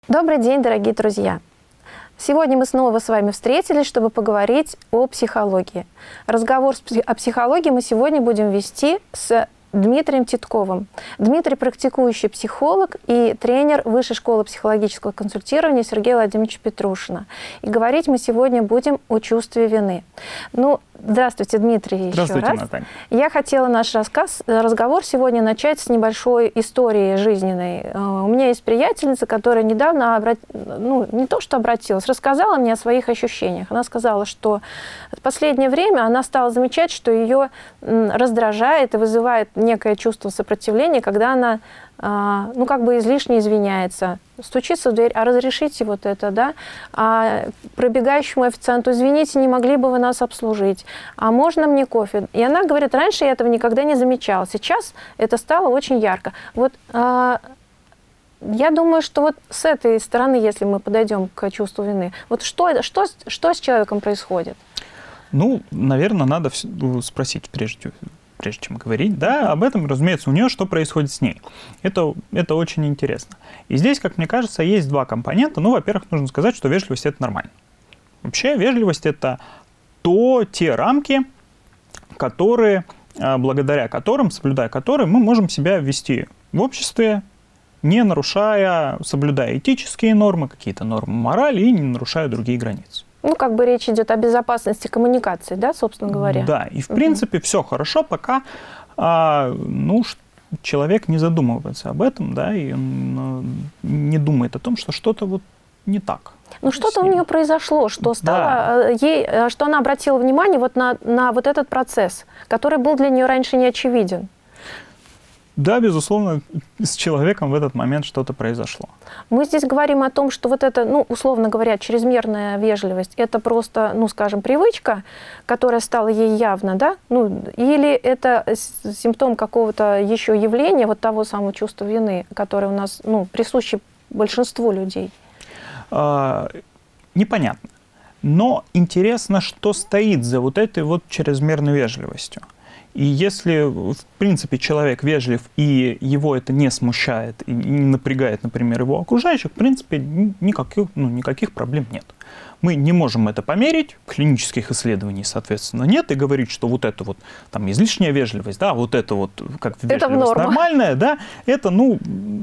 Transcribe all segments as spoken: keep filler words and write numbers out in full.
Добрый день, дорогие друзья! Сегодня мы снова с вами встретились, чтобы поговорить о психологии. Разговор о психологии мы сегодня будем вести с Дмитрием Титковым. Дмитрий – практикующий психолог и тренер Высшей школы психологического консультирования Сергея Владимировича Петрушина. И говорить мы сегодня будем о чувстве вины. Ну, здравствуйте, Дмитрий, здравствуйте, еще раз. Наталья. Я хотела наш рассказ, разговор сегодня начать с небольшой истории жизненной. У меня есть приятельница, которая недавно, обрат... ну, не то что обратилась, рассказала мне о своих ощущениях. Она сказала, что в последнее время она стала замечать, что ее раздражает и вызывает некое чувство сопротивления, когда она, ну, как бы излишне извиняется, стучится в дверь, а разрешите вот это, да, а пробегающему официанту: извините, не могли бы вы нас обслужить, а можно мне кофе? И она говорит, раньше я этого никогда не замечала, сейчас это стало очень ярко. Вот а, я думаю, что вот с этой стороны, если мы подойдем к чувству вины, вот что, что, что с человеком происходит? Ну, наверное, надо спросить прежде прежде чем говорить, да, об этом, разумеется, у нее что происходит с ней. Это, это очень интересно. И здесь, как мне кажется, есть два компонента. Ну, во-первых, нужно сказать, что вежливость – это нормально. Вообще, вежливость – это то, те рамки, которые, благодаря которым, соблюдая которые, мы можем себя вести в обществе, не нарушая, соблюдая этические нормы, какие-то нормы морали и не нарушая другие границы. Ну, как бы речь идет о безопасности коммуникации, да, собственно говоря? Да, и в принципе все хорошо, пока а, ну, человек не задумывается об этом, да, и он не думает о том, что что-то вот не так. Ну, что-то у нее произошло, что стало, да. ей, что она обратила внимание вот на, на вот этот процесс, который был для нее раньше не очевиден. Да, безусловно, с человеком в этот момент что-то произошло. Мы здесь говорим о том, что вот это, ну, условно говоря, чрезмерная вежливость, это просто, ну, скажем, привычка, которая стала ей явна, да? Ну, или это симптом какого-то еще явления, вот того самого чувства вины, которое у нас, ну, присуще большинству людей? А, непонятно. Но интересно, что стоит за вот этой вот чрезмерной вежливостью. И если, в принципе, человек вежлив, и его это не смущает, и не напрягает, например, его окружающих, в принципе, никаких, ну, никаких проблем нет. Мы не можем это померить, клинических исследований, соответственно, нет, и говорить, что вот это вот там излишняя вежливость, да, вот это вот как вежливость нормальная, да, это, ну,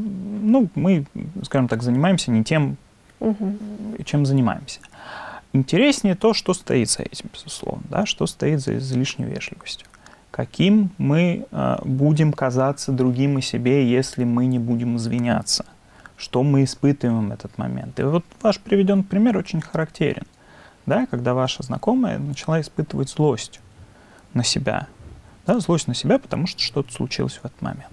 ну, мы, скажем так, занимаемся не тем, угу. чем занимаемся. Интереснее то, что стоит за этим, безусловно, да, что стоит за излишней вежливостью. Каким мы э, будем казаться другим и себе, если мы не будем извиняться? Что мы испытываем в этот момент? И вот ваш приведенный пример очень характерен. Да, когда ваша знакомая начала испытывать злость на себя. Да, злость на себя, потому что что-то случилось в этот момент.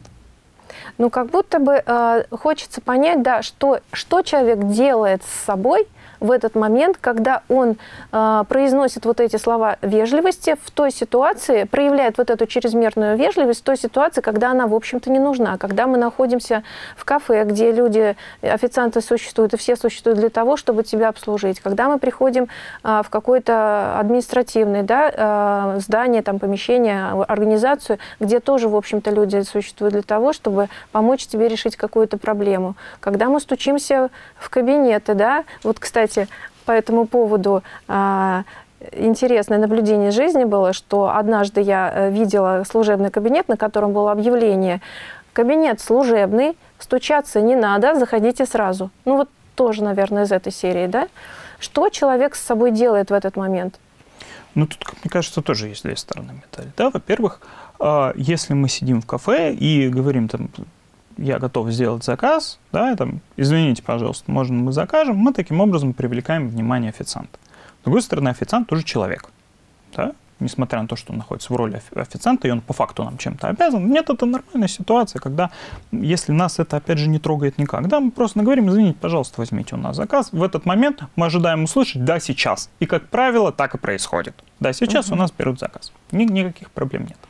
Ну, как будто бы э, хочется понять, да, что, что человек делает с собой в этот момент, когда он э, произносит вот эти слова вежливости в той ситуации, проявляет вот эту чрезмерную вежливость в той ситуации, когда она, в общем-то, не нужна. Когда мы находимся в кафе, где люди, официанты существуют, и все существуют для того, чтобы тебя обслужить. Когда мы приходим э, в какое-то административное, да, э, здание, там, помещение, организацию, где тоже, в общем-то, люди существуют для того, чтобы помочь тебе решить какую-то проблему. Когда мы стучимся в кабинеты, да, вот, кстати, по этому поводу а, интересное наблюдение жизни было, что однажды я видела служебный кабинет, на котором было объявление: кабинет служебный, стучаться не надо, заходите сразу. Ну вот тоже, наверное, из этой серии, да? Что человек с собой делает в этот момент? Ну тут, мне кажется, тоже есть две стороны медали. Да, во-первых, если мы сидим в кафе и говорим там: я готов сделать заказ, да, там, извините, пожалуйста, можно мы закажем, мы таким образом привлекаем внимание официанта. С другой стороны, официант тоже человек, да, несмотря на то, что он находится в роли официанта, и он по факту нам чем-то обязан. Нет, это нормальная ситуация, когда, если нас это, опять же, не трогает никак, да, мы просто говорим: извините, пожалуйста, возьмите у нас заказ. В этот момент мы ожидаем услышать: да, сейчас. И, как правило, так и происходит. Да, сейчас угу. у нас берут заказ. Ни, никаких проблем нет.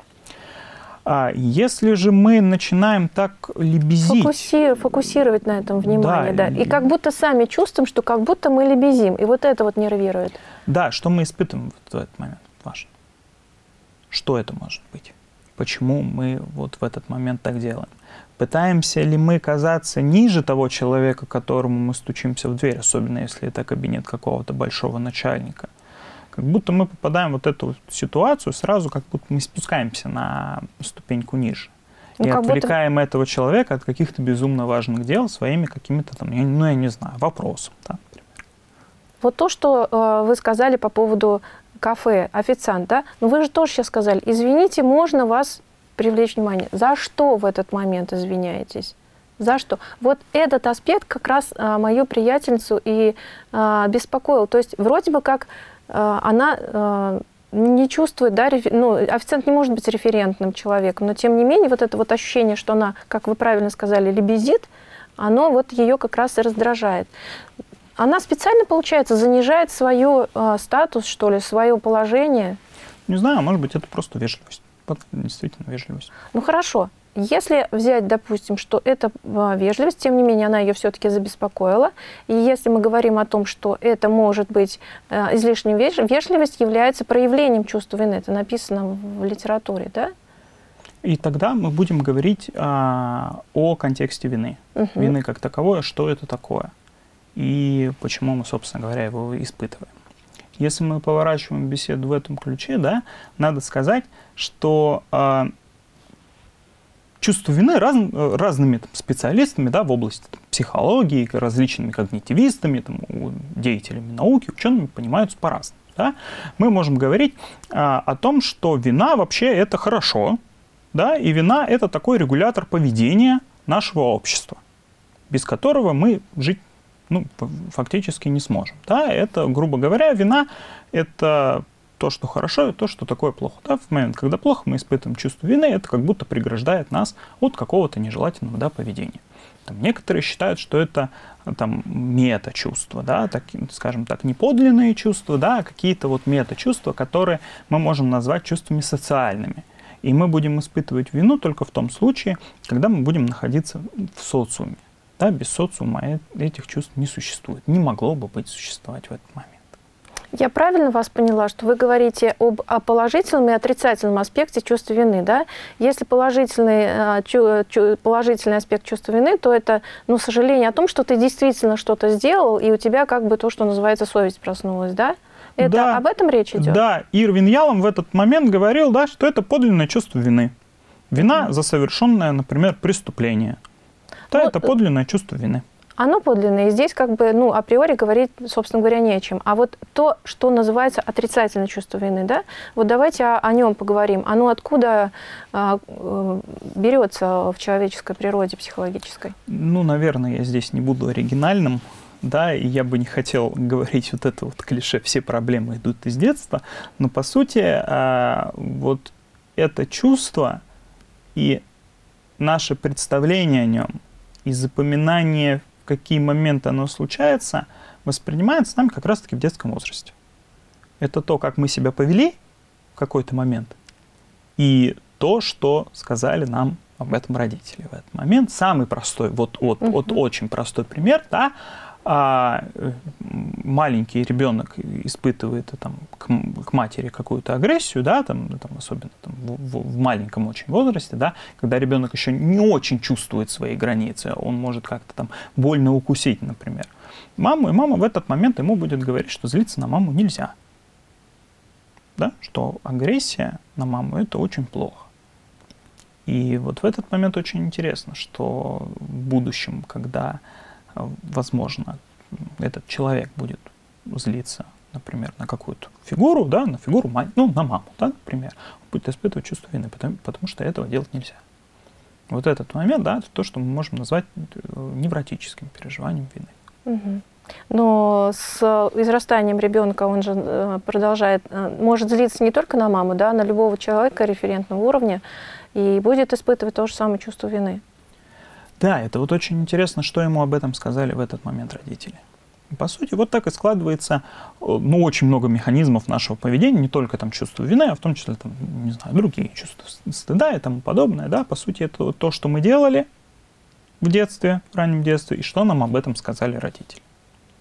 А если же мы начинаем так лебезить... Фокуси... Фокусировать на этом внимание, да, да. И как будто сами чувствуем, что как будто мы лебезим. И вот это вот нервирует. Да, что мы испытываем в этот момент, важно. Что это может быть? почему мы вот в этот момент так делаем. Пытаемся ли мы казаться ниже того человека, которому мы стучимся в дверь, особенно если это кабинет какого-то большого начальника. Как будто мы попадаем в вот эту ситуацию, сразу как будто мы спускаемся на ступеньку ниже. Ну, и отвлекаем будто... этого человека от каких-то безумно важных дел своими какими-то там, ну я не знаю, вопросами. Да, вот то, что э, вы сказали по поводу кафе, официант, да? Но вы же тоже сейчас сказали, извините, можно вас привлечь внимание. За что в этот момент извиняетесь? За что? Вот этот аспект как раз а, мою приятельницу и а, беспокоил. То есть вроде бы как а, она а, не чувствует, да, реф... ну, официант не может быть референтным человеком, но тем не менее вот это вот ощущение, что она, как вы правильно сказали, лебезит, оно вот ее как раз и раздражает. Она специально, получается, занижает свой а, статус, что ли, свое положение? Не знаю, может быть, это просто вежливость. Действительно вежливость. Ну хорошо. Если взять, допустим, что это вежливость, тем не менее она ее все-таки забеспокоила, и если мы говорим о том, что это может быть э, излишней вежливостью, вежливость является проявлением чувства вины, это написано в литературе, да? И тогда мы будем говорить а, о контексте вины. Угу. Вины как таковое, что это такое, и почему мы, собственно говоря, его испытываем. Если мы поворачиваем беседу в этом ключе, да, надо сказать, что э, чувство вины раз, разными там, специалистами, да, в области там, психологии, различными когнитивистами, там, деятелями науки, учеными понимаются по-разному. Да. Мы можем говорить э, о том, что вина вообще это хорошо, да, и вина это такой регулятор поведения нашего общества, без которого мы жить ну, фактически не сможем. Да? Это, грубо говоря, вина – это то, что хорошо, и то, что такое плохо. Да? В момент, когда плохо, мы испытываем чувство вины, это как будто преграждает нас от какого-то нежелательного да, поведения. Там, некоторые считают, что это там, мета-чувства, да? так, скажем так, не подлинные чувства, да? а какие-то вот мета-чувства, которые мы можем назвать чувствами социальными. И мы будем испытывать вину только в том случае, когда мы будем находиться в социуме. Да, без социума этих чувств не существует. Не могло бы быть существовать в этот момент. Я правильно вас поняла, что вы говорите об, о положительном и отрицательном аспекте чувства вины, да? Если положительный, положительный аспект чувства вины, то это, ну, сожаление о том, что ты действительно что-то сделал, и у тебя как бы то, что называется, совесть проснулась, да? Это да, об этом речь идет? Да, Ирвин Ялом в этот момент говорил, да, что это подлинное чувство вины. Вина mm-hmm. за совершенное, например, преступление. Да, ну, это подлинное чувство вины. Оно подлинное, и здесь как бы, ну, априори говорить, собственно говоря, не о чем. А вот то, что называется отрицательное чувство вины, да, вот давайте о, о нем поговорим. Оно откуда а, берется в человеческой природе психологической? Ну, наверное, я здесь не буду оригинальным, да, и я бы не хотел говорить вот это вот клише «все проблемы идут из детства», но, по сути, а, вот это чувство и наше представление о нем, и запоминание, в какие моменты оно случается, воспринимается нами как раз-таки в детском возрасте. Это то, как мы себя повели в какой-то момент, и то, что сказали нам об этом родители в этот момент. Самый простой, вот, вот, uh-huh. вот очень простой пример, да, а, маленький ребенок испытывает там, к, к матери какую-то агрессию, да, там, там, особенно там, в, в маленьком очень возрасте, да, когда ребенок еще не очень чувствует свои границы, он может как-то там больно укусить, например, маму, и мама в этот момент ему будет говорить, что злиться на маму нельзя, да, что агрессия на маму – это очень плохо. И вот в этот момент очень интересно, что в будущем, когда возможно, этот человек будет злиться, например, на какую-то фигуру, да, на фигуру, ну, на маму, да, например, он будет испытывать чувство вины, потому, потому что этого делать нельзя. Вот этот момент, да, это то, что мы можем назвать невротическим переживанием вины. Угу. Но с израстанием ребенка он же продолжает, может злиться не только на маму, да, на любого человека референтного уровня, и будет испытывать то же самое чувство вины. Да, это вот очень интересно, что ему об этом сказали в этот момент родители. По сути, вот так и складывается, ну, очень много механизмов нашего поведения, не только там чувство вины, а в том числе, там, не знаю, другие чувства стыда и тому подобное, да, по сути, это то, что мы делали в детстве, в раннем детстве, и что нам об этом сказали родители.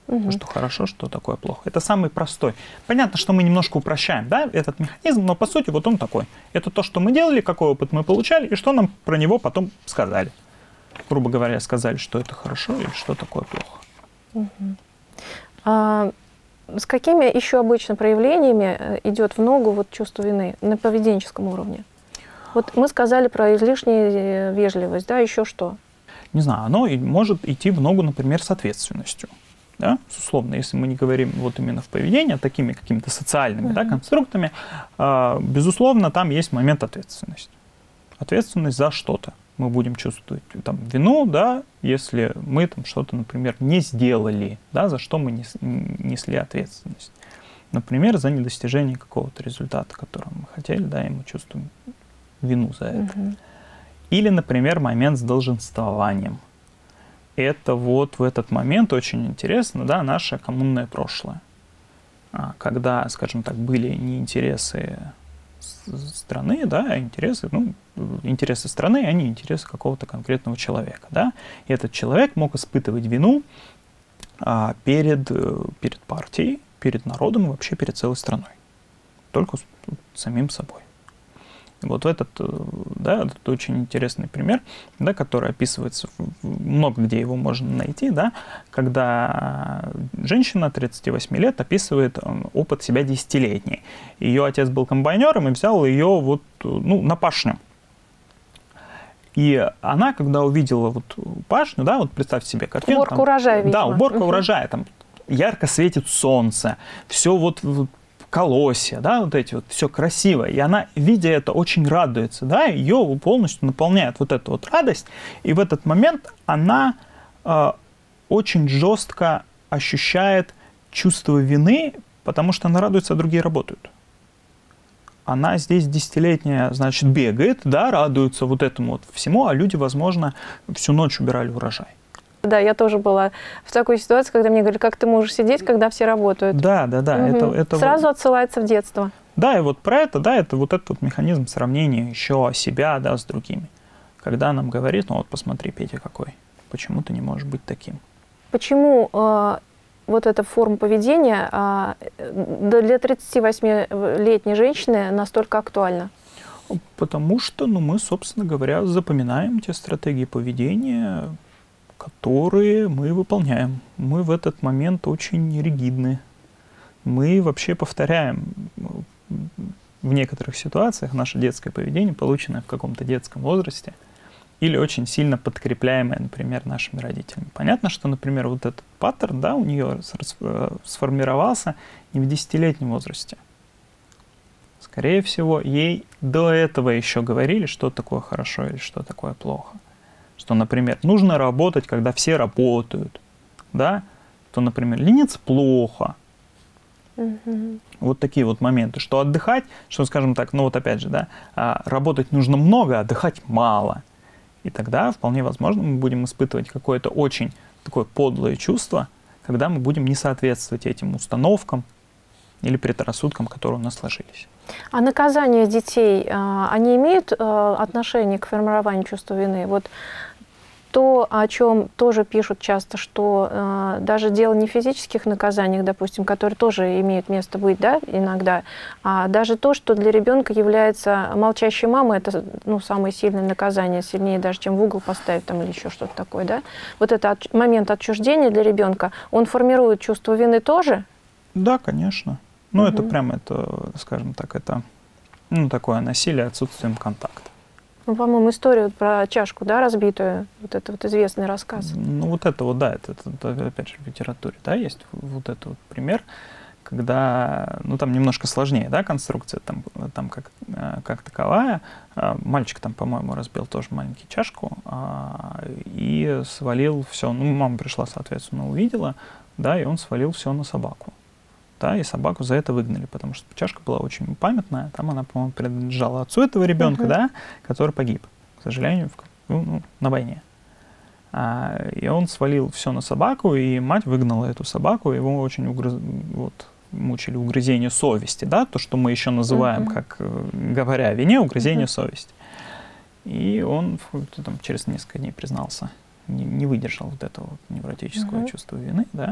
Угу. Что хорошо, что такое плохо. Это самый простой. Понятно, что мы немножко упрощаем, да, этот механизм, но по сути вот он такой. Это то, что мы делали, какой опыт мы получали, и что нам про него потом сказали. Грубо говоря, сказали, что это хорошо или что такое плохо. Угу. А с какими еще обычно проявлениями идет в ногу вот чувство вины на поведенческом уровне? Вот мы сказали про излишнюю вежливость, да, еще что? Не знаю, оно может идти в ногу, например, с ответственностью. Да? Условно, если мы не говорим вот именно в поведении, а такими какими-то социальными, mm-hmm. да, конструктами, э, безусловно, там есть момент ответственности. Ответственность за что-то. Мы будем чувствовать там, вину, да, если мы там что-то, например, не сделали, да, за что мы нес, несли ответственность. Например, за недостижение какого-то результата, которого мы хотели, да, и мы чувствуем вину за это. Mm-hmm. Или, например, момент с долженствованием. Это вот в этот момент очень интересно, да, наше коммунное прошлое. Когда, скажем так, были не интересы страны, да, а интересы, ну, интересы страны, а не интересы какого-то конкретного человека, да. И этот человек мог испытывать вину а, перед, перед партией, перед народом и вообще перед целой страной. Только с, самим собой. Вот этот, да, этот очень интересный пример, да, который описывается, много где его можно найти, да, когда женщина тридцати восьми лет описывает опыт себя десятилетний. Ее отец был комбайнером и взял ее вот, ну, на пашню. И она, когда увидела вот пашню, да, вот представьте себе картину. Уборка там, урожая, видимо. Да, уборка угу. урожая, там ярко светит солнце, все вот... колосья, да, вот эти вот, все красиво. И она, видя это, очень радуется, да, ее полностью наполняет вот эта вот радость. И в этот момент она э, очень жестко ощущает чувство вины, потому что она радуется, а другие работают. Она здесь десятилетняя, значит, бегает, да, радуется вот этому вот всему, а люди, возможно, всю ночь убирали урожай. Да, я тоже была в такой ситуации, когда мне говорили, как ты можешь сидеть, когда все работают. Да, да, да. Угу. Это, это Сразу вот... отсылается в детство. Да, и вот про это, да, это вот этот вот механизм сравнения еще себя, да, с другими. Когда нам говорит, ну вот посмотри, Петя какой, почему ты не можешь быть таким? Почему э, вот эта форма поведения э, для тридцативосьмилетней женщины настолько актуальна? Потому что, ну, мы, собственно говоря, запоминаем те стратегии поведения, которые мы выполняем. Мы в этот момент очень ригидны. Мы вообще повторяем в некоторых ситуациях наше детское поведение, полученное в каком-то детском возрасте, или очень сильно подкрепляемое, например, нашими родителями. Понятно, что, например, вот этот паттерн, да, у нее сформировался не в десятилетнем возрасте. Скорее всего, ей до этого еще говорили, что такое хорошо или что такое плохо. Что, например, нужно работать, когда все работают, да, то, например, лениться плохо. Mm-hmm. Вот такие вот моменты, что отдыхать, что, скажем так, ну вот опять же, да, работать нужно много, а отдыхать мало. И тогда вполне возможно мы будем испытывать какое-то очень такое подлое чувство, когда мы будем не соответствовать этим установкам или предрассудкам, которые у нас сложились. А наказания детей, они имеют отношение к формированию чувства вины? Вот то, о чем тоже пишут часто, что э, даже дело не в физических наказаниях, допустим, которые тоже имеют место быть, да, иногда, а даже то, что для ребенка является молчащей мамой, это, ну, самое сильное наказание, сильнее даже, чем в угол поставить там, или еще что-то такое, да. Вот этот от, момент отчуждения для ребенка, он формирует чувство вины тоже? Да, конечно. Ну, угу. Это прямо, это, скажем так, это, ну, такое насилие отсутствием контакта. Ну, по-моему, историю про чашку, да, разбитую, вот это вот известный рассказ. Ну, вот это вот, да, это, это опять же в литературе, да, есть вот этот вот пример, когда, ну, там немножко сложнее, да, конструкция там, там как, как таковая. Мальчик там, по-моему, разбил тоже маленькую чашку и свалил все, ну, мама пришла, соответственно, увидела, да, и он свалил все на собаку. Да, и собаку за это выгнали, потому что чашка была очень памятная. Там она, по-моему, принадлежала отцу этого ребенка, uh-huh. да, который погиб, к сожалению, в, ну, на войне. А, и он свалил все на собаку, и мать выгнала эту собаку. Его очень угрыз... вот, мучили угрызение совести, да, то, что мы еще называем, uh-huh. как говоря о вине, угрызение uh-huh. совести. И он там, через несколько дней признался, не, не выдержал вот этого вот невротического uh-huh. чувства вины, да.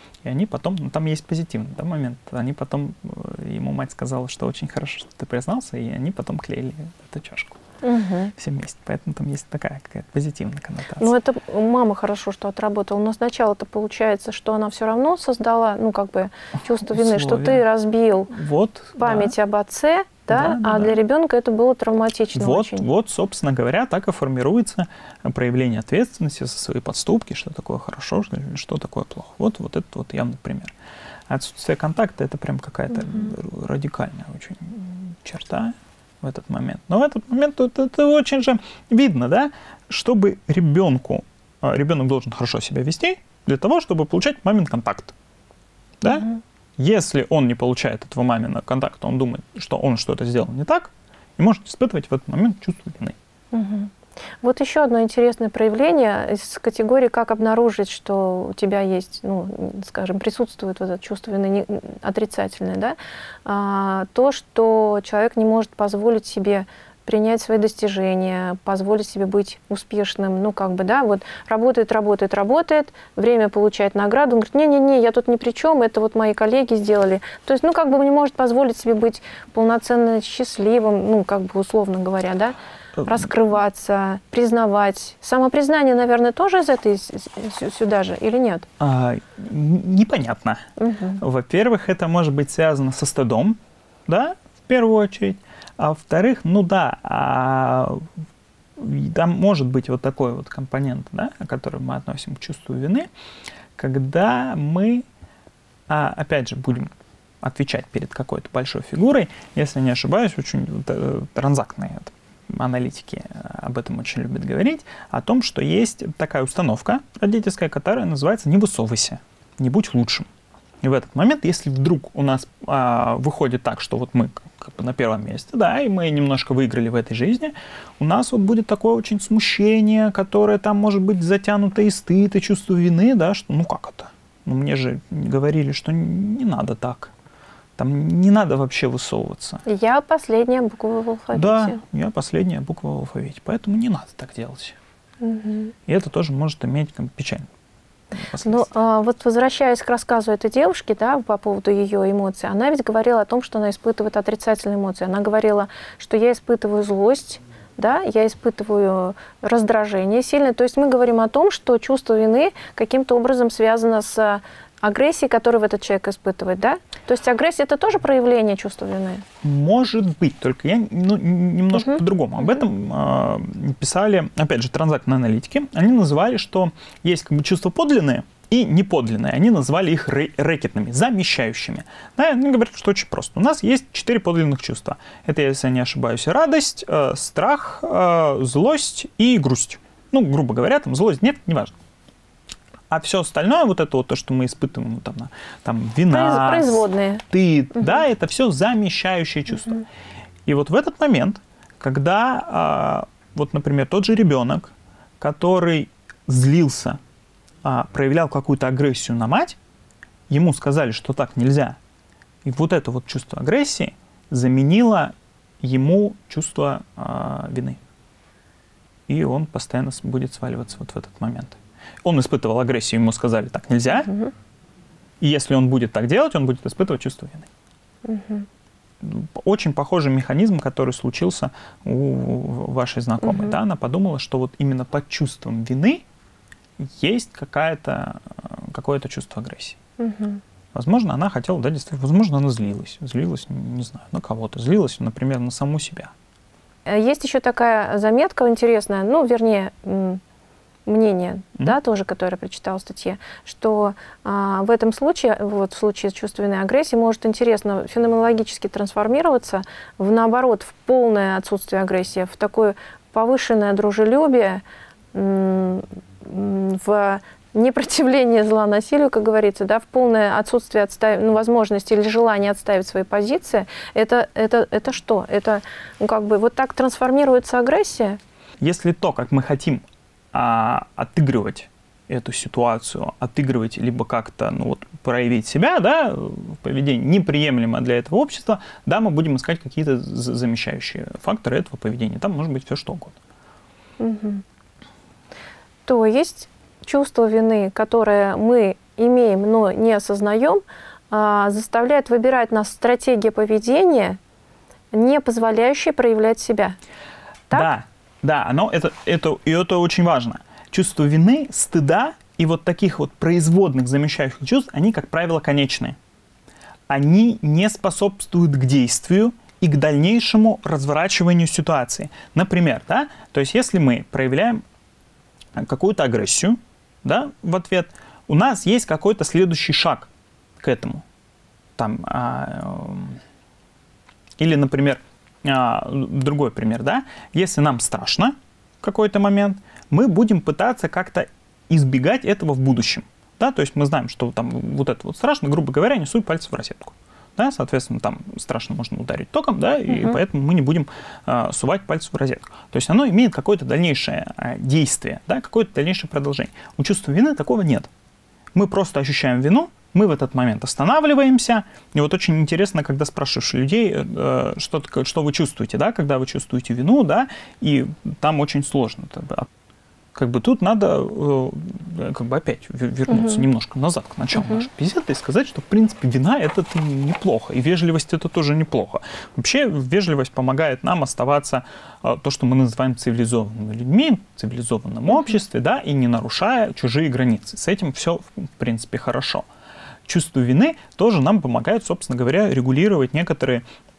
И они потом, ну, там есть позитивный, да, момент, они потом, ему мать сказала, что очень хорошо, что ты признался, и они потом клеили эту чашку. Угу. Все вместе. Поэтому там есть такая какая-то позитивная коннотация. Ну, это мама хорошо, что отработала. Но сначала-то получается, что она все равно создала, ну, как бы, чувство вины, что ты разбил вот, память да. об отце, да, да, а да, для да. ребенка это было травматично вот, очень. Вот, собственно говоря, так и формируется проявление ответственности за свои подступки, что такое хорошо, что, что такое плохо. Вот, вот это вот явный пример. Отсутствие контакта — это прям какая-то угу. радикальная очень черта в этот момент. Но в этот момент это, это очень же видно, да, чтобы ребенку, ребенок должен хорошо себя вести для того, чтобы получать мамин контакт. Да? Угу. Если он не получает этого маминого контакта, он думает, что он что-то сделал не так, и может испытывать в этот момент чувство вины. Угу. Вот еще одно интересное проявление из категории «как обнаружить, что у тебя есть, ну, скажем, присутствует вот это чувство вины отрицательное», да? а, то, что человек не может позволить себе принять свои достижения, позволить себе быть успешным, ну, как бы, да, вот работает, работает, работает, время получает награду, он говорит, не-не-не, я тут ни при чем, это вот мои коллеги сделали. То есть, ну, как бы не может позволить себе быть полноценно счастливым, ну, как бы условно говоря, да, раскрываться, признавать. Самопризнание, наверное, тоже из этой сюда же или нет? А, непонятно. Угу. Во-первых, это может быть связано со стыдом, да, в первую очередь. А во-вторых, ну да, а, там может быть вот такой вот компонент, да, который мы относим к чувству вины, когда мы, а, опять же, будем отвечать перед какой-то большой фигурой, если не ошибаюсь, очень транзактные аналитики об этом очень любят говорить, о том, что есть такая установка родительская, которая называется «не высовывайся, не будь лучшим». И в этот момент, если вдруг у нас а, выходит так, что вот мы как бы на первом месте, да, и мы немножко выиграли в этой жизни, у нас вот будет такое очень смущение, которое там может быть затянуто и стыд, и чувство вины, да, что ну как это? Ну мне же говорили, что не надо так. Там не надо вообще высовываться. Я последняя буква в алфавите. Да, я последняя буква в алфавите, поэтому не надо так делать. Угу. И это тоже может иметь как, печальный. Ну, а, вот возвращаясь к рассказу этой девушки, да, по поводу ее эмоций, она ведь говорила о том, что она испытывает отрицательные эмоции. Она говорила, что я испытываю злость, да, я испытываю раздражение сильное. То есть мы говорим о том, что чувство вины каким-то образом связано с агрессией, которую этот человек испытывает, да? То есть агрессия — это тоже проявление чувства вины? Может быть, только я ну, немножко uh-huh. по-другому. Об этом э, писали, опять же, транзактные аналитики. Они называли, что есть как бы чувства подлинные и неподлинные. Они назвали их рэкетными, замещающими. Да, они говорят, что очень просто. У нас есть четыре подлинных чувства. Это, если я не ошибаюсь, радость, э, страх, э, злость и грусть. Ну, грубо говоря, там злость, нет, неважно. А все остальное, вот это вот то, что мы испытываем, там, там вина, производные, стыд, угу. да, это все замещающие чувства. Угу. И вот в этот момент, когда, а, вот, например, тот же ребенок, который злился, а, проявлял какую-то агрессию на мать, ему сказали, что так нельзя. И вот это вот чувство агрессии заменило ему чувство а, вины. И он постоянно будет сваливаться вот в этот момент. Он испытывал агрессию, ему сказали, так нельзя. Угу. И если он будет так делать, он будет испытывать чувство вины. Угу. Очень похожий механизм, который случился у вашей знакомой. Угу. Да? Она подумала, что вот именно под чувством вины есть какая-то, какое-то чувство агрессии. Угу. Возможно, она хотела, да, действительно, возможно, она злилась. Злилась, не знаю, на кого-то. Злилась, например, на саму себя. Есть еще такая заметка интересная, ну, вернее, мнение, mm-hmm. да, тоже, которое я прочитала в статье, что а, в этом случае, вот в случае чувственной агрессии, может интересно феноменологически трансформироваться в, наоборот, в полное отсутствие агрессии, в такое повышенное дружелюбие, в непротивление зла насилию, как говорится, да, в полное отсутствие отстав... ну, возможности или желания отставить свои позиции. Это, это, это что? Это, ну, как бы, вот так трансформируется агрессия? Если то, как мы хотим А, отыгрывать эту ситуацию, отыгрывать либо как-то ну, вот, проявить себя, да, поведение неприемлемо для этого общества, да, мы будем искать какие-то замещающие факторы этого поведения. Там может быть все что угодно. Угу. То есть чувство вины, которое мы имеем, но не осознаем, заставляет выбирать нас стратегия поведения, не позволяющая проявлять себя. Так? Да, да, но это, это, и это очень важно. Чувство вины, стыда и вот таких вот производных замещающих чувств, они, как правило, конечные. Они не способствуют к действию и к дальнейшему разворачиванию ситуации. Например, да, то есть если мы проявляем какую-то агрессию, да, в ответ, у нас есть какой-то следующий шаг к этому. Там, а, или, например, а, другой пример, да, если нам страшно в какой-то момент, мы будем пытаться как-то избегать этого в будущем. Да, то есть мы знаем, что там вот это вот страшно, грубо говоря, не суй пальцы в розетку. Да, соответственно, там страшно можно ударить током, да, и uh-huh. поэтому мы не будем а, сувать пальцы в розетку. То есть оно имеет какое-то дальнейшее а, действие, да, какое-то дальнейшее продолжение. У чувства вины такого нет. Мы просто ощущаем вину, мы в этот момент останавливаемся. И вот очень интересно, когда спрашиваешь людей, э, что, что вы чувствуете, да, когда вы чувствуете вину, да, и там очень сложно. Как бы тут надо э, как бы опять вернуться uh-huh. немножко назад к началу uh-huh. нашей беседы и сказать, что, в принципе, вина – это неплохо, и вежливость – это тоже неплохо. Вообще, вежливость помогает нам оставаться э, то, что мы называем цивилизованными людьми, в цивилизованном uh-huh. обществе, да, и не нарушая чужие границы. С этим все, в принципе, хорошо. Чувство вины тоже нам помогает, собственно говоря, регулировать некоторые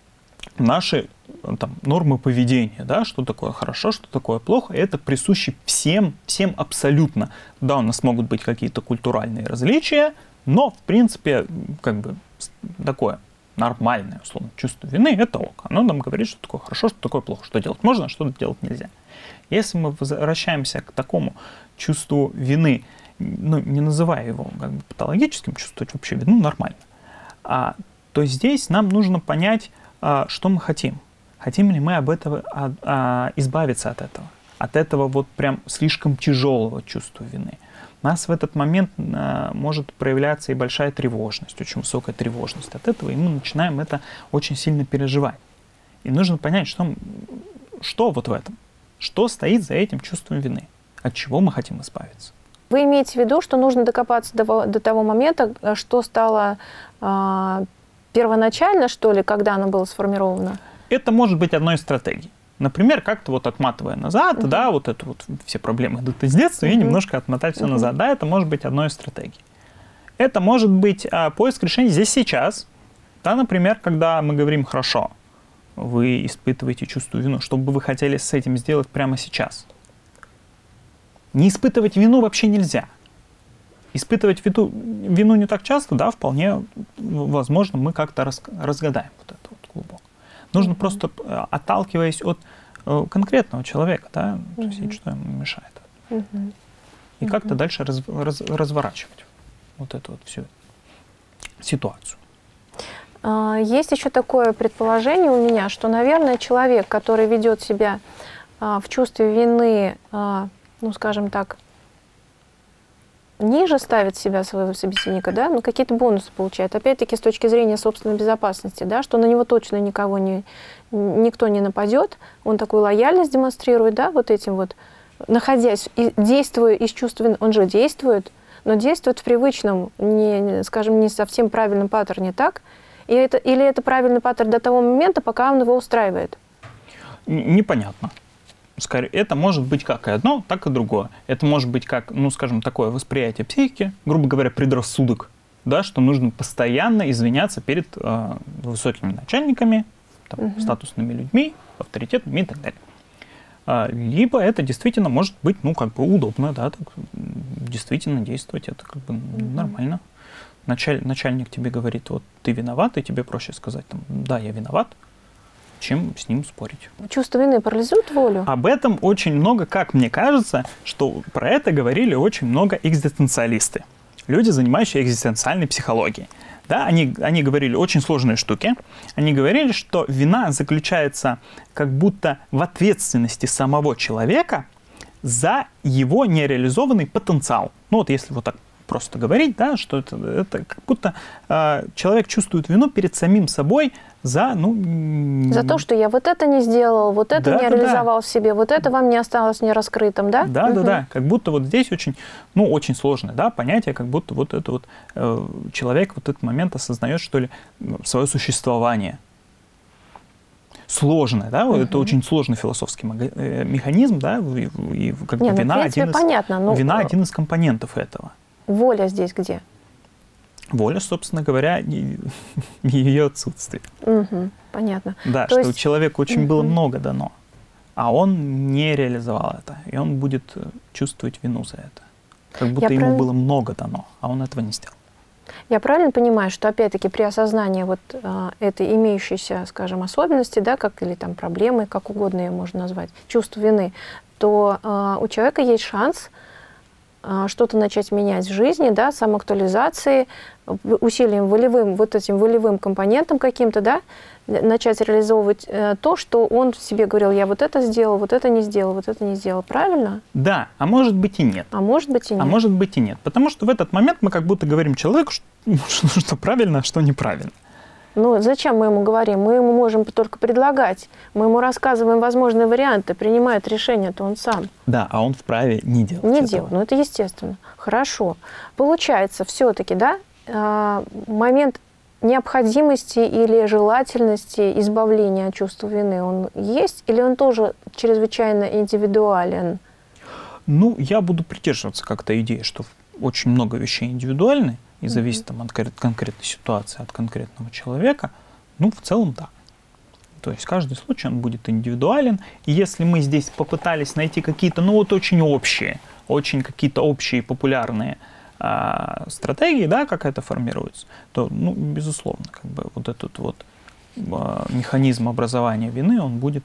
наши там, нормы поведения, да, что такое хорошо, что такое плохо, это присуще всем, всем абсолютно. Да, у нас могут быть какие-то культуральные различия, но, в принципе, как бы такое нормальное, условно, чувство вины – это ок. Оно нам говорит, что такое хорошо, что такое плохо, что делать можно, а что делать нельзя. Если мы возвращаемся к такому чувству вины, ну, не называя его как бы патологическим, чувствовать вообще вину нормально, а, то здесь нам нужно понять, а, что мы хотим. Хотим ли мы об этого, а, а, избавиться от этого? От этого вот прям слишком тяжелого чувства вины. У нас в этот момент а, может проявляться и большая тревожность, очень высокая тревожность от этого, и мы начинаем это очень сильно переживать. И нужно понять, что, что вот в этом, что стоит за этим чувством вины, от чего мы хотим избавиться. Вы имеете в виду, что нужно докопаться до, до того момента, что стало э, первоначально, что ли, когда оно было сформировано? Это может быть одной из стратегий. Например, как-то вот отматывая назад, uh-huh. да, вот это вот все проблемы идут из детства, uh-huh. и немножко отмотать все uh-huh. назад. Да, это может быть одной из стратегий. Это может быть а, поиск решений здесь сейчас. Да, например, когда мы говорим «хорошо», вы испытываете чувство вины, что бы вы хотели с этим сделать прямо сейчас. Не испытывать вину вообще нельзя. Испытывать вину, вину не так часто, да, вполне возможно, мы как-то раз, разгадаем вот это вот глубоко. Нужно mm-hmm. просто, отталкиваясь от э, конкретного человека, да, mm-hmm. то есть, что ему мешает. Mm-hmm. И mm-hmm. как-то дальше раз, раз, разворачивать вот эту вот всю ситуацию. Есть еще такое предположение у меня, что, наверное, человек, который ведет себя в чувстве вины, ну, скажем так, ниже ставит себя, своего собеседника, да, ну, какие-то бонусы получает. Опять-таки, с точки зрения собственной безопасности, да, что на него точно никого не, никто не нападет, он такую лояльность демонстрирует, да, вот этим вот, находясь, и действуя из чувства вины, он же действует, но действует в привычном, не, скажем, не совсем правильном паттерне, так? И это, или это правильный паттерн до того момента, пока он его устраивает? Непонятно. Скорее, это может быть как и одно, так и другое. Это может быть как, ну, скажем, такое восприятие психики, грубо говоря, предрассудок, да, что нужно постоянно извиняться перед э, высокими начальниками, там, uh-huh. статусными людьми, авторитетами и так далее. А, либо это действительно может быть, ну, как бы удобно, да, так, действительно действовать, это как бы uh-huh. нормально. Началь, начальник тебе говорит, вот ты виноват, и тебе проще сказать, там, да, я виноват, чем с ним спорить. Чувство вины парализует волю? Об этом очень много, как мне кажется, что про это говорили очень много экзистенциалисты. Люди, занимающие экзистенциальной психологией. Да, они, они говорили очень сложные штуки. Они говорили, что вина заключается как будто в ответственности самого человека за его нереализованный потенциал. Ну вот если вот так просто говорить, да, что это, это как будто э, человек чувствует вину перед самим собой за, ну... За то, что я вот это не сделал, вот это да, не да, реализовал да. в себе, вот это вам не осталось нераскрытым, да? Да, угу. да, да. Как будто вот здесь очень, ну, очень сложное, да, понятие, как будто вот это вот э, человек в этот момент осознает, что ли, свое существование. Сложное, да, угу. это очень сложный философский механизм, да, и, и как не, бы вина, ну, один из, понятно, но... вина один из компонентов этого. Воля здесь где? Воля, собственно говоря, ее отсутствие. Угу, понятно. Да, То что есть... человеку очень угу. было много дано, а он не реализовал это, и он будет чувствовать вину за это. Как будто Я ему прав... было много дано, а он этого не сделал. Я правильно понимаю, что опять-таки при осознании вот э, этой имеющейся, скажем, особенности, да, как или там проблемы, как угодно ее можно назвать, чувство вины, то э, у человека есть шанс э, что-то начать менять в жизни, да, самоактуализации, усилием волевым, вот этим волевым компонентом каким-то, да, начать реализовывать э, то, что он себе говорил, я вот это сделал, вот это не сделал, вот это не сделал. Правильно? Да, а может быть и нет. А может быть и нет. А может быть и нет. Потому что в этот момент мы как будто говорим человеку, что, что, что правильно, а что неправильно. Ну, зачем мы ему говорим? Мы ему можем только предлагать. Мы ему рассказываем возможные варианты, принимает решение-то он сам. Да, а он вправе не делать Не этого. делать. Ну, это естественно. Хорошо. Получается, все-таки, да, э, момент необходимости или желательности избавления от чувства вины, он есть или он тоже чрезвычайно индивидуален? Ну, я буду придерживаться как-то идеи, что очень много вещей индивидуальны и зависит там, от конкретной ситуации, от конкретного человека. Ну, в целом, да. То есть каждый случай, он будет индивидуален. И если мы здесь попытались найти какие-то, ну, вот очень общие, очень какие-то общие популярные стратегии, да, как это формируется, то, ну, безусловно, как бы вот этот вот механизм образования вины, он будет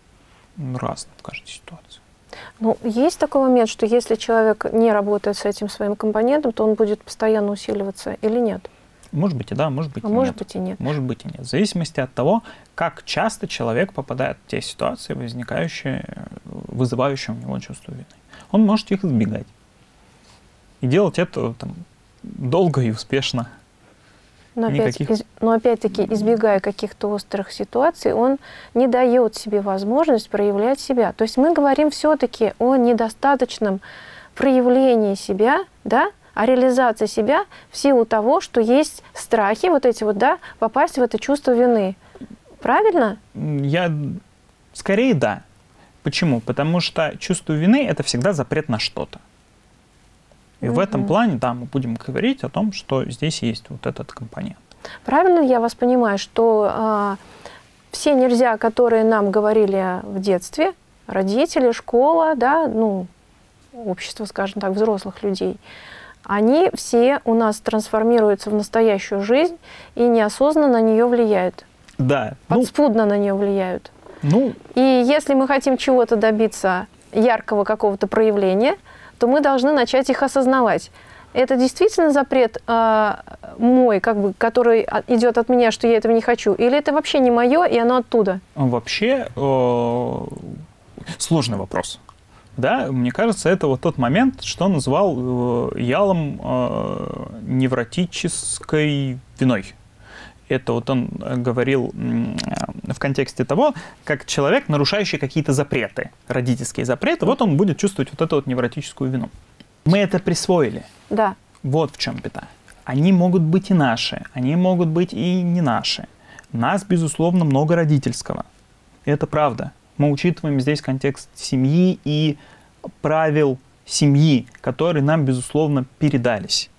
разным в каждой ситуации. Ну, есть такой момент, что если человек не работает с этим своим компонентом, то он будет постоянно усиливаться или нет? Может быть и да, может быть а и может нет. быть и нет. Может быть и нет. В зависимости от того, как часто человек попадает в те ситуации, возникающие, вызывающие у него чувство вины. Он может их избегать. И делать это там, долго и успешно. Но, опять, Никаких... из, но опять-таки, избегая каких-то острых ситуаций, он не дает себе возможность проявлять себя. То есть мы говорим все-таки о недостаточном проявлении себя, да, о реализации себя в силу того, что есть страхи, вот эти вот, да, попасть в это чувство вины. Правильно? Я скорее да. Почему? Потому что чувство вины – это всегда запрет на что-то. И mm-hmm. в этом плане, да, мы будем говорить о том, что здесь есть вот этот компонент. Правильно я вас понимаю, что э, все нельзя, которые нам говорили в детстве, родители, школа, да, ну, общество, скажем так, взрослых людей, они все у нас трансформируются в настоящую жизнь и неосознанно на нее влияют. Да. Подспудно ну, на нее влияют. Ну, и если мы хотим чего-то добиться, яркого какого-то проявления, то мы должны начать их осознавать. Это действительно запрет э, мой, как бы, который идет от меня, что я этого не хочу? Или это вообще не мое, и оно оттуда? Вообще э, сложный вопрос. Да, мне кажется, это вот тот момент, что назвал э, Ялом э, невротической виной. Это вот он говорил в контексте того, как человек, нарушающий какие-то запреты, родительские запреты, вот он будет чувствовать вот эту вот невротическую вину. Мы это присвоили. Да. Вот в чем беда. Они могут быть и наши, они могут быть и не наши. Нас, безусловно, много родительского. Это правда. Мы учитываем здесь контекст семьи и правил семьи, которые нам, безусловно, передались.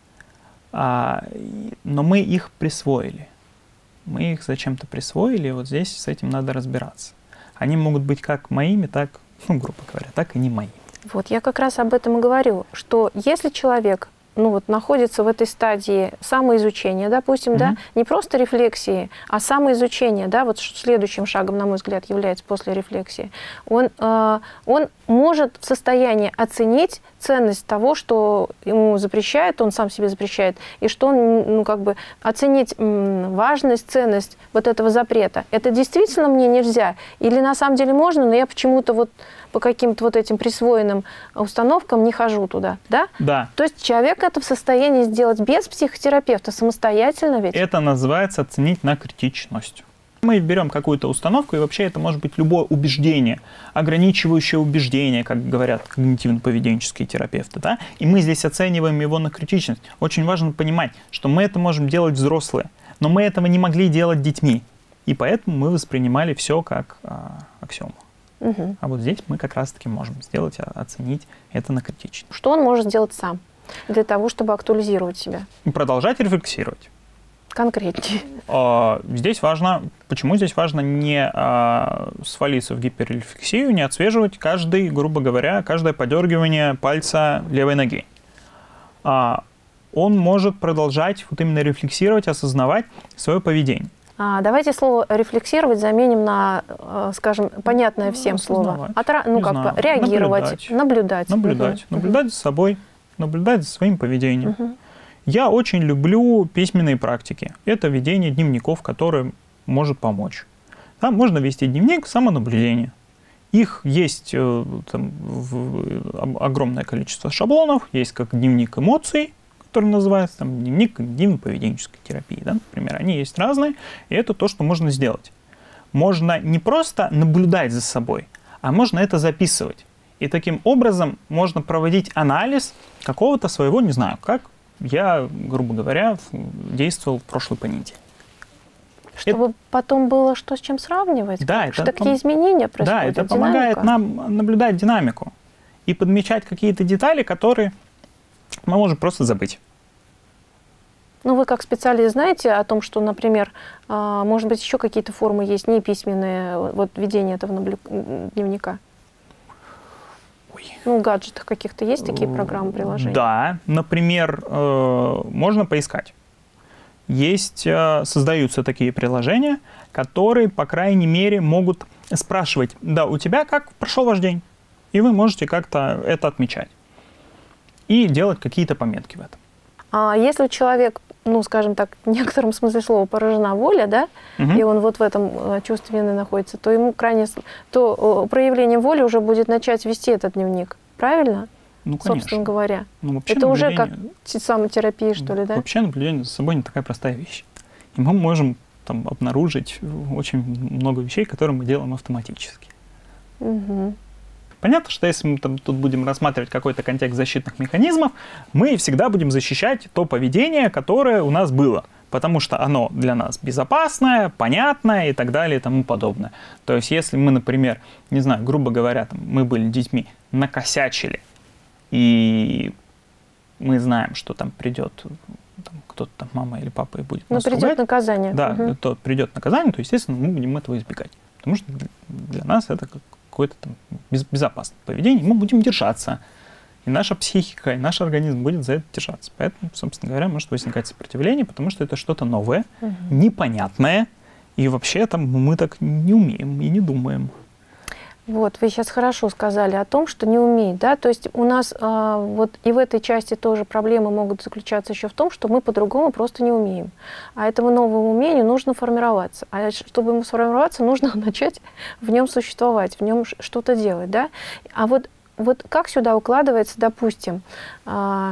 А, но мы их присвоили. Мы их зачем-то присвоили, и вот здесь с этим надо разбираться. Они могут быть как моими, так, ну, грубо говоря, так и не моими. Вот, я как раз об этом и говорю, что если человек, ну, вот, находится в этой стадии самоизучения, допустим, mm-hmm. да, не просто рефлексии, а самоизучения, да, вот следующим шагом, на мой взгляд, является после рефлексии, он, э, он может в состоянии оценить ценность того, что ему запрещает, он сам себе запрещает, и что он, ну, как бы, оценить м, важность, ценность вот этого запрета. Это действительно мне нельзя? Или на самом деле можно, но я почему-то вот по каким-то вот этим присвоенным установкам не хожу туда, да? Да. То есть человек это в состоянии сделать без психотерапевта, самостоятельно ведь? Это называется оценить на критичность. Мы берем какую-то установку, и вообще это может быть любое убеждение, ограничивающее убеждение, как говорят когнитивно-поведенческие терапевты, да? И мы здесь оцениваем его на критичность. Очень важно понимать, что мы это можем делать взрослые, но мы этого не могли делать детьми, и поэтому мы воспринимали все как а, аксиому. Угу. А вот здесь мы как раз-таки можем сделать, оценить это на критичность. Что он может сделать сам для того, чтобы актуализировать себя? Продолжать рефлексировать. Конкретнее. Здесь важно, почему здесь важно не а, свалиться в гиперрефлексию, не отслеживать каждый, грубо говоря, каждое подергивание пальца левой ноги. А, он может продолжать вот именно рефлексировать, осознавать свое поведение. А, давайте слово «рефлексировать» заменим на, скажем, понятное всем ну, слово. Отра... Ну, как бы реагировать, наблюдать. Наблюдать, наблюдать, угу. наблюдать за собой, наблюдать за своим поведением. Угу. Я очень люблю письменные практики. Это ведение дневников, которое может помочь. Там можно вести дневник самонаблюдения. Их есть там, в, огромное количество шаблонов. Есть как дневник эмоций, который называется там, дневник когнитивно-поведенческой терапии. Да? Например, они есть разные, и это то, что можно сделать. Можно не просто наблюдать за собой, а можно это записывать. И таким образом можно проводить анализ какого-то своего, не знаю, как я, грубо говоря, действовал в прошлый понедельник. Чтобы это... потом было что с чем сравнивать? Да, это... это такие изменения происходят. Да, это динамика. Помогает нам наблюдать динамику и подмечать какие-то детали, которые мы можем просто забыть. Ну, вы как специалист знаете о том, что, например, может быть, еще какие-то формы есть, не письменные, вот ведение этого наблю... дневника? Ну, в гаджетах каких-то есть такие программы, приложения? Да, например, можно поискать. Есть, создаются такие приложения, которые, по крайней мере, могут спрашивать, да, у тебя как прошел ваш день? И вы можете как-то это отмечать. И делать какие-то пометки в этом. А если человек, ну, скажем так, в некотором смысле слова поражена воля, да, угу. и он вот в этом чувстве вины находится, то ему крайне, то проявление воли уже будет начать вести этот дневник, правильно? Ну, конечно. Собственно говоря. Ну, это уже как самотерапия, что ли, да? Вообще наблюдение за собой не такая простая вещь. И мы можем там обнаружить очень много вещей, которые мы делаем автоматически. Угу. Понятно, что если мы там, тут будем рассматривать какой-то контекст защитных механизмов, мы всегда будем защищать то поведение, которое у нас было, потому что оно для нас безопасное, понятное и так далее и тому подобное. То есть если мы, например, не знаю, грубо говоря, там, мы были детьми, накосячили, и мы знаем, что там придет там, кто-то там, мама или папа, и будет нас ругать. Ну, придет наказание. Да, угу. то придет наказание, то, естественно, мы будем этого избегать. Потому что для нас это как какое-то там безопасное поведение, мы будем держаться. И наша психика, и наш организм будет за это держаться. Поэтому, собственно говоря, может возникать сопротивление, потому что это что-то новое, угу. непонятное, и вообще там мы так не умеем и не думаем. Вот, вы сейчас хорошо сказали о том, что не умеет, да, то есть у нас а, вот и в этой части тоже проблемы могут заключаться еще в том, что мы по-другому просто не умеем. А этому новому умению нужно формироваться. А чтобы ему сформироваться, нужно начать в нем существовать, в нем что-то делать, да. А вот, вот как сюда укладывается, допустим, а,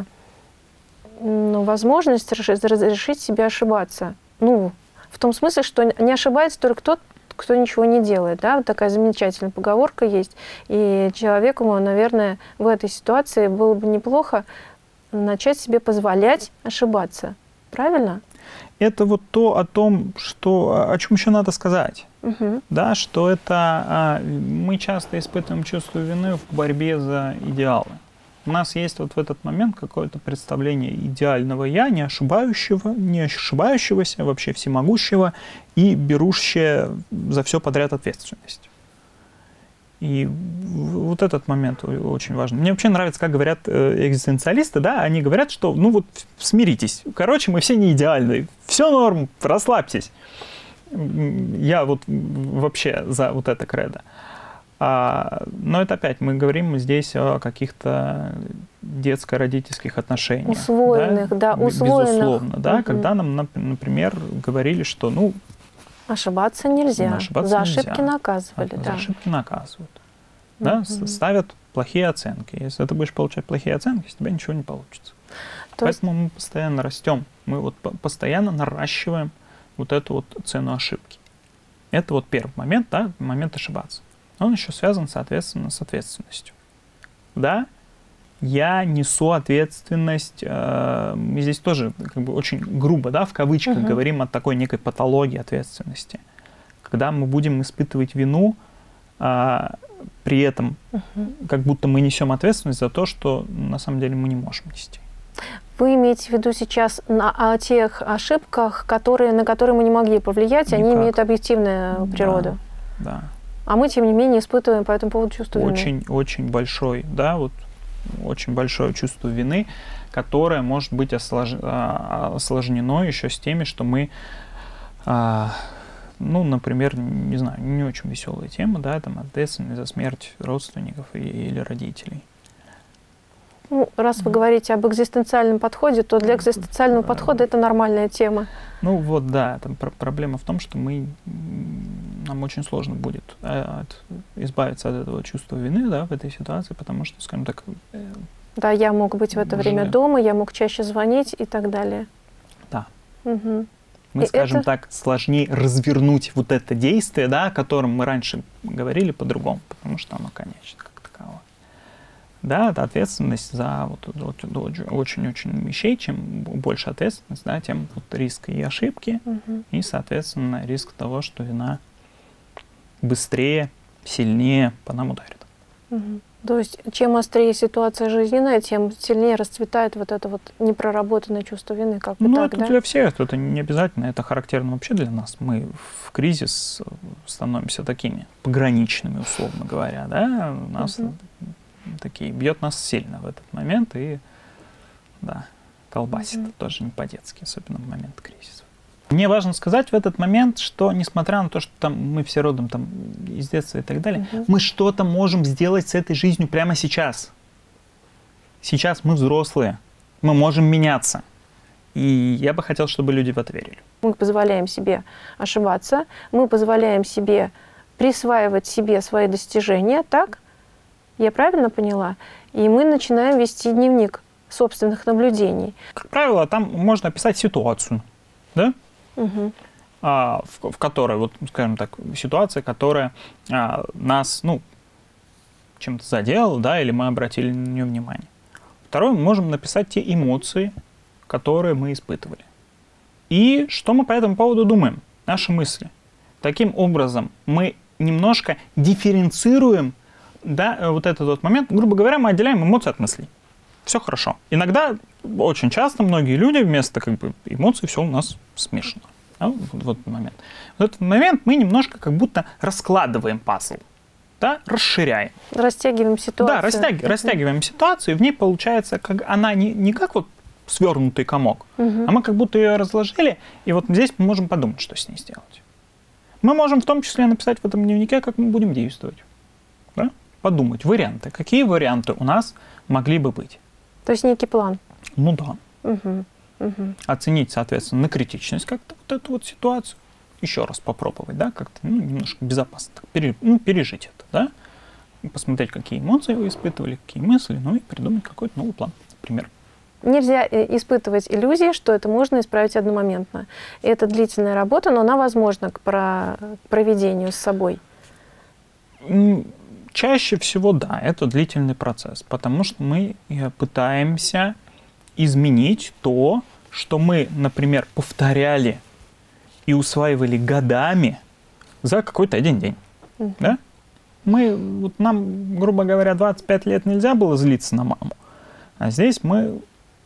ну, возможность разрешить себе ошибаться? Ну, в том смысле, что не ошибается только тот, кто ничего не делает, да, вот такая замечательная поговорка есть, и человеку, наверное, в этой ситуации было бы неплохо начать себе позволять ошибаться, правильно? Это вот то о том, что, о чем еще надо сказать, угу. да, что это мы часто испытываем чувство вины в борьбе за идеалы. У нас есть вот в этот момент какое-то представление идеального «я», не ошибающего, не ошибающегося, вообще всемогущего и берущее за все подряд ответственность. И вот этот момент очень важен. Мне вообще нравится, как говорят экзистенциалисты, да, они говорят, что ну вот смиритесь, короче, мы все не идеальны, все норм, расслабьтесь. Я вот вообще за вот это кредо. А, но это опять, мы говорим здесь о каких-то детско-родительских отношениях. Усвоенных, да, да усвоенных. Безусловно, да, угу. когда нам, например, говорили, что, ну... Ошибаться нельзя, ошибаться за нельзя. ошибки наказывали, За, да. за ошибки наказывают. да, Мгм. ставят плохие оценки. Если ты будешь получать плохие оценки, у тебя ничего не получится. То есть- Поэтому мы постоянно растем, мы вот по- постоянно наращиваем вот эту вот цену ошибки. Это вот первый момент, да, момент ошибаться. Он еще связан, соответственно, с ответственностью. Да, я несу ответственность, э, мы здесь тоже как бы очень грубо, да, в кавычках Мгм. говорим о такой некой патологии ответственности. Когда мы будем испытывать вину, а, при этом Мгм. как будто мы несем ответственность за то, что на самом деле мы не можем нести. Вы имеете в виду сейчас на, о тех ошибках, которые, на которые мы не могли повлиять, они Никак. имеют объективную природу. Да, А мы, тем не менее, испытываем по этому поводу чувство да. вины. Очень, очень большой, да, вот очень большое чувство вины, которое может быть ослож- а, осложнено еще с теми, что мы, а, ну, например, не знаю, не очень веселая тема, да, там ответственность за смерть родственников и- или родителей. Ну, раз вы говорите об экзистенциальном подходе, то для экзистенциального Да. подхода это нормальная тема. Ну вот, да, там пр- проблема в том, что мы, м, нам очень сложно будет э, от- избавиться от этого чувства вины, да, в этой ситуации, потому что, скажем так, э, Да, я мог быть в это время Уже. дома, я мог чаще звонить и так далее. Да. Мгм. мы, И скажем это- так, сложнее развернуть вот это действие, да, о котором мы раньше говорили по-другому, потому что оно конечно как таково. Да, это ответственность за вот, вот, вот очень-очень вещей. Чем больше ответственность, да, тем вот риск и ошибки, Мгм. и, соответственно, риск того, что вина быстрее, сильнее по нам ударит. Мгм. То есть, чем острее ситуация жизненная, тем сильнее расцветает вот это вот непроработанное чувство вины, как бы Ну, так, это да? для всех, это не обязательно, это характерно вообще для нас. Мы в кризис становимся такими пограничными, условно говоря, да, у нас Мгм. такие, бьет нас сильно в этот момент, и, да, колбасит Мгм. тоже не по-детски, особенно в момент кризиса. Мне важно сказать в этот момент, что несмотря на то, что там мы все родом там из детства и так далее, Мгм. мы что-то можем сделать с этой жизнью прямо сейчас. Сейчас мы взрослые, мы можем меняться. И я бы хотел, чтобы люди в это верили. Мы позволяем себе ошибаться, мы позволяем себе присваивать себе свои достижения, так? Я правильно поняла? И мы начинаем вести дневник собственных наблюдений. Как правило, там можно описать ситуацию, да? Мгм. а, в, в которой, вот, скажем так, ситуация, которая а, нас, ну, чем-то задела, да, или мы обратили на нее внимание. Второе, мы можем написать те эмоции, которые мы испытывали. И что мы по этому поводу думаем, наши мысли. Таким образом, мы немножко дифференцируем, да, вот этот вот момент, грубо говоря, мы отделяем эмоции от мыслей. Все хорошо. Иногда, очень часто, многие люди вместо как бы эмоций все у нас смешано. Да, вот, вот этот момент. В этот момент мы немножко как будто раскладываем пазл, да, расширяем. Растягиваем ситуацию. Да, растяг, Мгм. растягиваем ситуацию, и в ней получается, как она не, не как вот свернутый комок, Мгм. а мы как будто ее разложили, и вот здесь мы можем подумать, что с ней сделать. Мы можем в том числе написать в этом дневнике, как мы будем действовать. Да? Подумать, варианты. Какие варианты у нас могли бы быть? То есть некий план. Ну да. Мгм. Мгм. Оценить, соответственно, на критичность как-то вот эту вот ситуацию. Еще раз попробовать, да, как-то ну, немножко безопасно так, пере, ну, пережить это, да. И посмотреть, какие эмоции вы испытывали, какие мысли, ну и придумать какой-то новый план, например. Нельзя э, испытывать иллюзии, что это можно исправить одномоментно. И это длительная работа, но она возможна к, про- к проведению с собой. М, Чаще всего, да, это длительный процесс, потому что мы э, пытаемся изменить то, что мы, например, повторяли и усваивали годами за какой-то один день. Мгм. Да? Мы, вот нам, грубо говоря, двадцать пять лет нельзя было злиться на маму, а здесь мы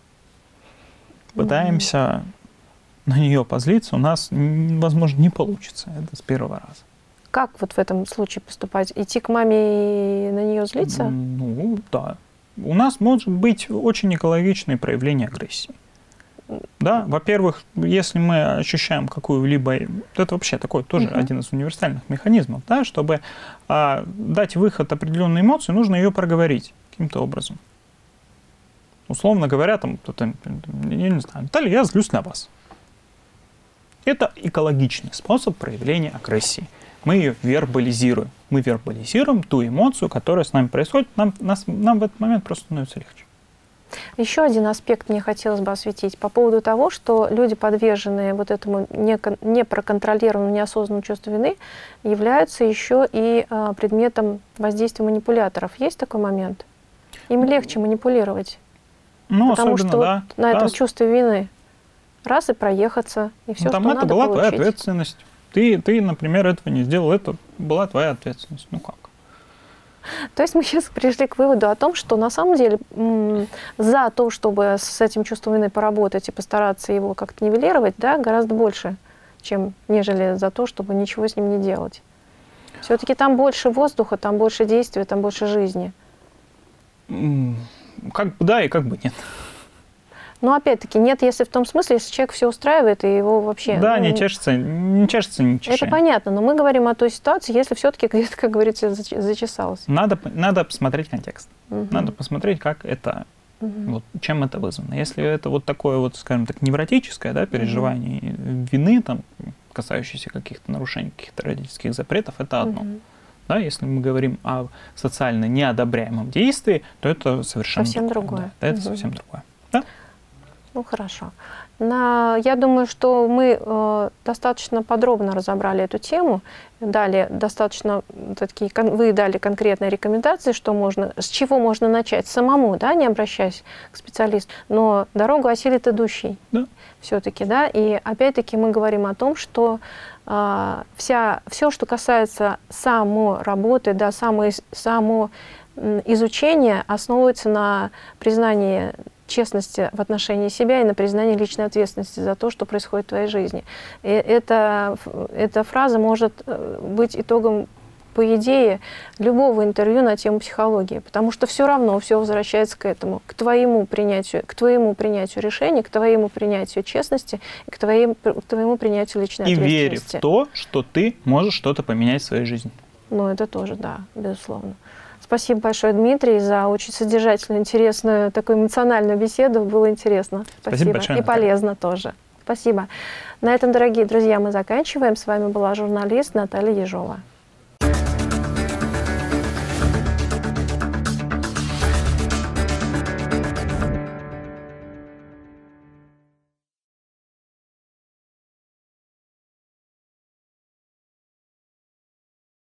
пытаемся на нее позлиться, у нас, м, возможно, не получится это с первого раза. Как вот в этом случае поступать? Идти к маме и на нее злиться? Ну, да. У нас может быть очень экологичное проявление агрессии. Да, во-первых, если мы ощущаем какую-либо... Это вообще такой тоже Мгм. один из универсальных механизмов, да, чтобы а, дать выход определенной эмоции, нужно ее проговорить каким-то образом. Условно говоря, там, кто-то, я не знаю, Наталья, я злюсь на вас. Это экологичный способ проявления агрессии. мы ее вербализируем. Мы вербализируем ту эмоцию, которая с нами происходит, нам, нас, нам в этот момент просто становится легче. Еще один аспект мне хотелось бы осветить по поводу того, что люди, подверженные вот этому непроконтролируемому, неосознанному чувству вины, являются еще и а, предметом воздействия манипуляторов. Есть такой момент? Им легче манипулировать, ну, потому что да, на да. этом чувстве вины раз и проехаться, и все, ну, там что это надо была получить. твоя ответственность. Ты, ты, например, этого не сделал, это была твоя ответственность. Ну как? То есть мы сейчас пришли к выводу о том, что на самом деле за то, чтобы с этим чувством вины поработать и постараться его как-то нивелировать, да, гораздо больше, чем нежели за то, чтобы ничего с ним не делать. Все-таки там больше воздуха, там больше действия, там больше жизни. Как бы да и как бы нет. Но опять-таки нет, если в том смысле, если человек все устраивает и его вообще... Да, ну, не чешется, не чешется, не чешет. Это понятно, но мы говорим о той ситуации, если все-таки где-то, как говорится, зачесалось. Надо, надо посмотреть контекст. Угу. Надо посмотреть, как это, угу. вот, чем это вызвано. Если это вот такое вот, скажем так, невротическое, да, переживание угу. вины, там, касающееся каких-то нарушений, каких-то родительских запретов, это одно. Угу. Да, если мы говорим о социально неодобряемом действии, то это совершенно совсем другое. другое. Да, это угу. совсем другое. Да? Ну, хорошо. На, я думаю, что мы э, достаточно подробно разобрали эту тему, дали достаточно такие, вы дали конкретные рекомендации, что можно, с чего можно начать самому, да, не обращаясь к специалисту, но дорогу осилит идущий. Да. Все-таки, да, и опять-таки мы говорим о том, что э, вся, все, что касается самоработы, да, само, само изучения, основывается на признании честности в отношении себя и на признании личной ответственности за то, что происходит в твоей жизни. И это, эта фраза может быть итогом, по идее, любого интервью на тему психологии, потому что все равно все возвращается к этому, к твоему принятию, к твоему принятию решений, к твоему принятию честности, к твоему, к твоему принятию личной и ответственности. И верь в то, что ты можешь что-то поменять в своей жизни. Ну, это тоже, да, безусловно. Спасибо большое, Дмитрий, за очень содержательную, интересную, такую эмоциональную беседу. Было интересно. Спасибо. Спасибо большое, и полезно тоже. Спасибо. На этом, дорогие друзья, мы заканчиваем. С вами была журналист Наталья Ежова.